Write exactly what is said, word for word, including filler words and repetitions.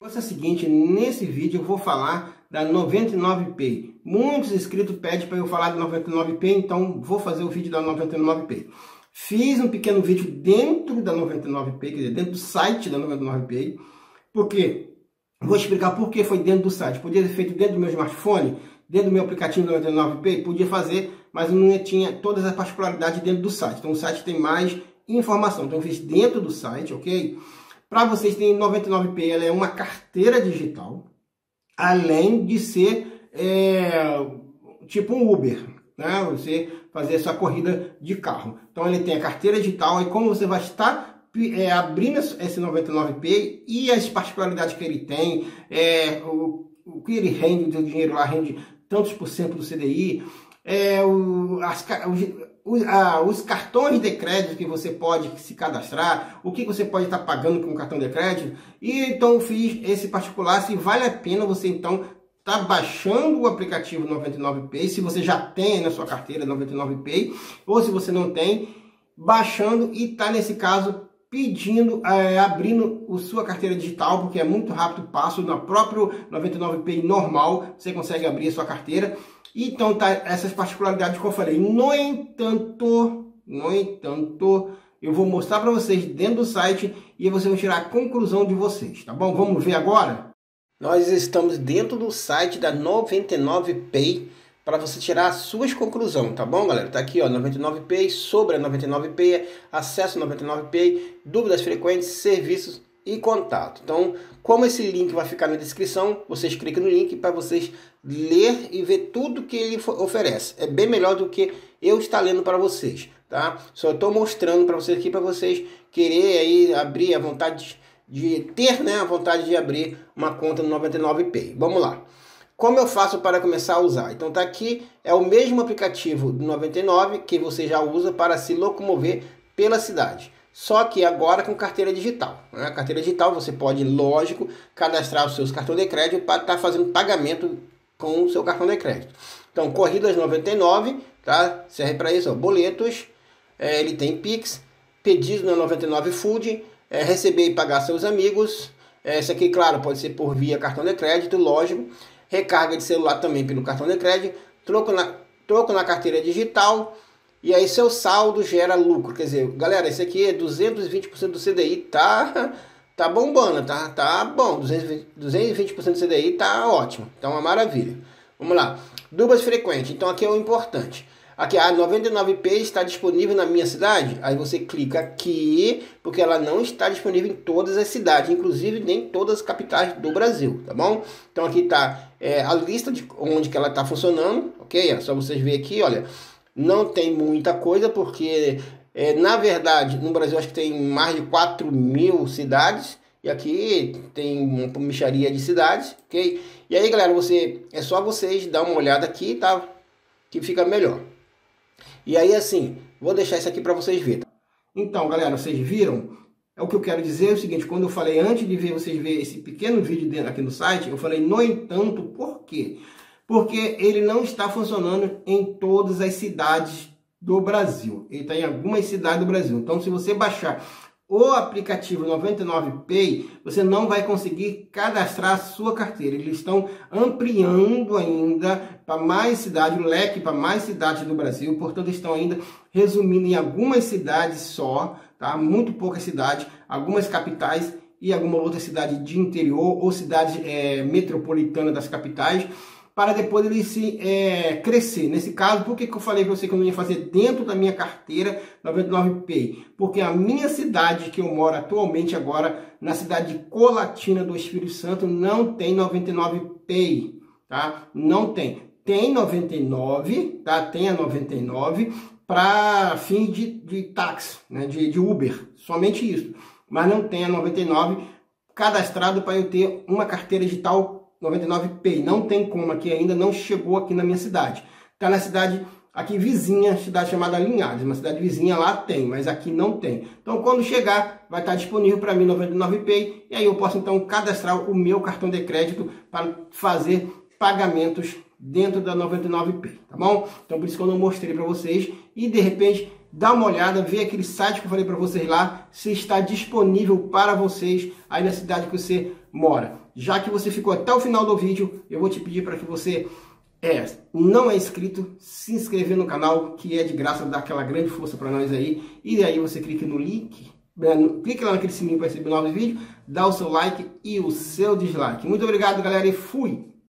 É o seguinte, nesse vídeo eu vou falar da noventa e nove Pay. Muitos inscritos pedem para eu falar da noventa e nove Pay, então vou fazer o vídeo da noventa e nove Pay. Fiz um pequeno vídeo dentro da noventa e nove Pay, quer dizer, dentro do site da noventa e nove Pay, porque vou explicar por que foi dentro do site. Podia ter feito dentro do meu smartphone, dentro do meu aplicativo noventa e nove Pay, podia fazer, mas não tinha todas as particularidades dentro do site. Então o site tem mais informação. Então eu fiz dentro do site, ok? Para vocês terem, noventa e nove Pay, ela é uma carteira digital, além de ser é, tipo um Uber, né? Você fazer a sua corrida de carro. Então ele tem a carteira digital e como você vai estar é, abrindo esse noventa e nove Pay e as particularidades que ele tem, é, o, o que ele rende, o dinheiro lá rende tantos por cento do C D I, é, o, as, os, a, os cartões de crédito que você pode se cadastrar, o que você pode estar pagando com o cartão de crédito. E então eu fiz esse particular, se vale a pena você então tá baixando o aplicativo noventa e nove Pay, se você já tem na sua carteira noventa e nove Pay, ou se você não tem, baixando e tá nesse caso pedindo, é, abrindo a sua carteira digital, porque é muito rápido o passo, no próprio noventa e nove Pay normal, você consegue abrir a sua carteira. Então tá essas particularidades que eu falei. No entanto, no entanto, eu vou mostrar para vocês dentro do site e vocês vão tirar a conclusão de vocês, tá bom? Vamos ver agora? Nós estamos dentro do site da noventa e nove Pay para você tirar as suas conclusões, tá bom, galera? Tá aqui, ó, noventa e nove Pay, sobre a noventa e nove Pay, acesso noventa e nove Pay, dúvidas frequentes, serviços e contato. Então, como esse link vai ficar na descrição, vocês clicam no link para vocês ler e ver tudo que ele oferece. É bem melhor do que eu estar lendo para vocês, tá? Só estou mostrando para vocês aqui, para vocês querer aí abrir a vontade de ter, né, a vontade de abrir uma conta no noventa e nove Pay. Vamos lá. Como eu faço para começar a usar? Então tá aqui, é o mesmo aplicativo do noventa e nove que você já usa para se locomover pela cidade. Só que agora com carteira digital. Né? A carteira digital você pode, lógico, cadastrar os seus cartões de crédito para estar fazendo pagamento com o seu cartão de crédito. Então, Corridas noventa e nove, tá? Serve para isso, ó, boletos, é, ele tem Pix, pedido na noventa e nove Food, é, receber e pagar seus amigos. É, esse aqui, claro, pode ser por via cartão de crédito, lógico. Recarga de celular também pelo cartão de crédito, troco na, troco na carteira digital. E aí seu saldo gera lucro, quer dizer, galera, esse aqui é duzentos e vinte por cento do C D I, tá, tá bombando, tá, tá bom, duzentos e vinte por cento do C D I tá ótimo, tá uma maravilha. Vamos lá, dúvidas frequentes, então aqui é o importante. Aqui a noventa e nove Pay está disponível na minha cidade, aí você clica aqui, porque ela não está disponível em todas as cidades, inclusive nem todas as capitais do Brasil, tá bom? Então aqui tá é, a lista de onde que ela está funcionando, ok? É só vocês verem aqui, olha. Não tem muita coisa, porque, é, na verdade, no Brasil acho que tem mais de quatro mil cidades. E aqui tem uma mixaria de cidades, ok? E aí, galera, você, é só vocês dar uma olhada aqui, tá? Que fica melhor. E aí, assim, vou deixar isso aqui para vocês verem. Então, galera, vocês viram? É o que eu quero dizer é o seguinte, quando eu falei antes de ver vocês verem esse pequeno vídeo aqui no site, eu falei, no entanto, por quê? Porque ele não está funcionando em todas as cidades do Brasil. Ele está em algumas cidades do Brasil. Então, se você baixar o aplicativo noventa e nove Pay, você não vai conseguir cadastrar a sua carteira. Eles estão ampliando ainda para mais cidades, o leque para mais cidades do Brasil. Portanto, estão ainda resumindo em algumas cidades só, tá? Muito poucas cidades, algumas capitais e alguma outra cidade de interior ou cidade é, metropolitana das capitais, para depois ele se é, crescer. Nesse caso, por que, que eu falei para você que eu não ia fazer dentro da minha carteira noventa e nove Pay? Porque a minha cidade que eu moro atualmente agora, na cidade de Colatina do Espírito Santo, não tem noventa e nove Pay, tá? Não tem. Tem noventa e nove, tá? Tem a noventa e nove para fim de, de táxi, né? de, de Uber, somente isso. Mas não tem a noventa e nove cadastrado para eu ter uma carteira digital noventa e nove Pay. Não tem como aqui ainda, não chegou aqui na minha cidade. Está na cidade aqui vizinha, cidade chamada Linhares, uma cidade vizinha lá tem, mas aqui não tem. Então quando chegar, vai estar disponível para mim noventa e nove Pay, e aí eu posso então cadastrar o meu cartão de crédito para fazer pagamentos dentro da noventa e nove Pay, tá bom? Então por isso que eu não mostrei para vocês, e de repente dá uma olhada, vê aquele site que eu falei para vocês lá, se está disponível para vocês aí na cidade que você mora. Já que você ficou até o final do vídeo, eu vou te pedir para que você é, não é inscrito, se inscrever no canal, que é de graça, dá aquela grande força para nós aí. E aí você clica no link, clique lá naquele sininho para receber novos vídeos, dá o seu like e o seu dislike. Muito obrigado, galera, e fui!